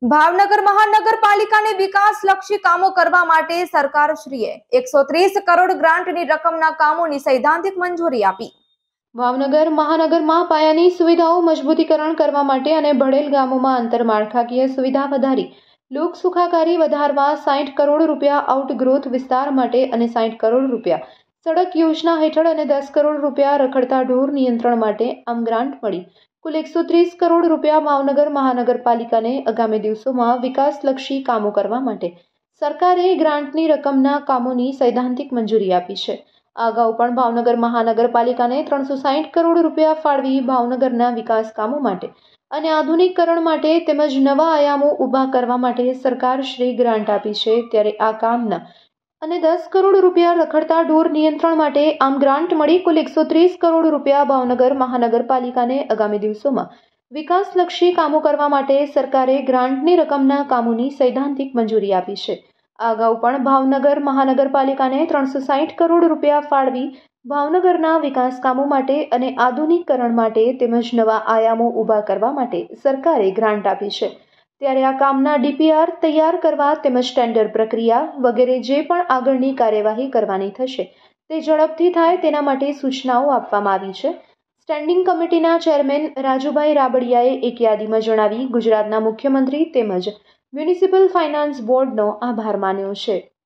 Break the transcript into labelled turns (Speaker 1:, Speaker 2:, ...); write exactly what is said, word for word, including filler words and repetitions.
Speaker 1: ભાવનગર મહાનગરપાલિકાને વિકાસલક્ષી કામો કરવા માટે સરકારશ્રીએ એકસો ત્રીસ કરોડ ગ્રાન્ટની રકમના કામોની સૈદ્ધાંતિક મંજૂરી આપી।
Speaker 2: ભાવનગર મહાનગરમાં પાયાની સુવિધાઓ મજબૂતીકરણ કરવા માટે અને ભળેલ ગામોમાં આંતરમાળખાકીય સુવિધા વધારી લોક સુખાકારી વધારવા સાઠ કરોડ રૂપિયા આઉટગ્રોથ વિસ્તાર માટે અને સાઠ કરોડ રૂપિયા સડક યોજના હેઠળ અને દસ કરોડ રૂપિયા રખડતા ઢોર નિયંત્રણ માટે આમ ગ્રાન્ટ મળી કુલ એકસો ત્રીસ કરોડ રૂપિયા ભાવનગર મહાનગરપાલિકાને આગામી દિવસોમાં વિકાસલક્ષી કામો કરવા માટે સરકારે ગ્રાન્ટની રકમના કામોની સૈદ્ધાંતિક મંજૂરી આપી છે। આ અગાઉ પણ ભાવનગર મહાનગરપાલિકાને ત્રણસો સાઠ કરોડ રૂપિયા ફાળવી ભાવનગરના વિકાસ કામો માટે અને આધુનિકીકરણ માટે તેમજ નવા આયામો ઊભા કરવા માટે સરકારશ્રી ગ્રાન્ટ આપી છે। ત્યારે આ કામના અને દસ કરોડ રૂપિયા રખડતા ઢોર નિયંત્રણ માટે આમ ગ્રાન્ટ મળી કુલ એકસો ત્રીસ કરોડ રૂપિયા ભાવનગર મહાનગરપાલિકાને આગામી દિવસોમાં વિકાસલક્ષી કામો કરવા માટે સરકારે ગ્રાન્ટની રકમના કામોની સૈદ્ધાંતિક મંજૂરી આપી છે। આ અગાઉ પણ ભાવનગર મહાનગરપાલિકાને ત્રણસો સાઠ કરોડ રૂપિયા ફાળવી ભાવનગરના વિકાસ કામો માટે અને આધુનિકીકરણ માટે તેમજ નવા આયામો ઊભા કરવા માટે સરકારે ગ્રાન્ટ આપી છે। ત્યારે આ કામના ડીપીઆર તૈયાર કરવા તેમજ ટેન્ડર પ્રક્રિયા વગેરે જે પણ આગળની કાર્યવાહી કરવાની થશે તે ઝડપથી થાય તેના માટે સૂચનાઓ આપવામાં આવી છે। સ્ટેન્ડિંગ કમિટીના ચેરમેન રાજુભાઈ રાબડિયાએ એક યાદીમાં જણાવી ગુજરાતના મુખ્યમંત્રી તેમજ મ્યુનિસિપલ ફાઇનાન્સ બોર્ડનો આભાર માન્યો છે।